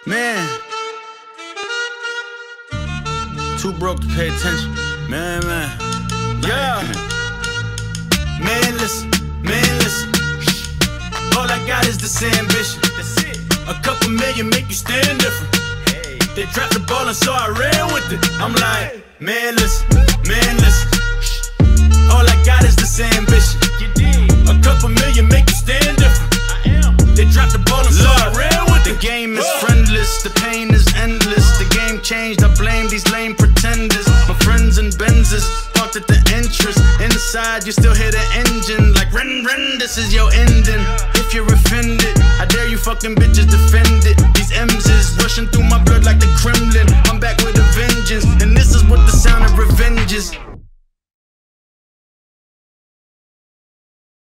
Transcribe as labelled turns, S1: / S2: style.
S1: Man, too broke to pay attention. Man. Yeah. Man, listen. All I got is this ambition. A couple million make you stand different. They dropped the ball and so I ran with it. I'm like, man, listen. All I got is this ambition. A couple million make you stand different. They dropped the ball and so I ran with it. The game is friendless, the pain is endless. The game changed, I blame these lame pretenders. My friends and Benzes parked at the entrance. Inside you still hear the engine like ren, this is your ending. If you're offended, I dare you fucking bitches defend it. These M's is rushing through my blood like the Kremlin.